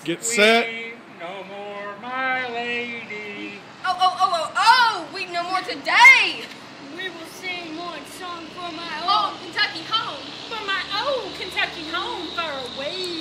Get set. Weep no more, my lady. Oh, weep no more today. We will sing one song for my old Kentucky home. For my old Kentucky home far away.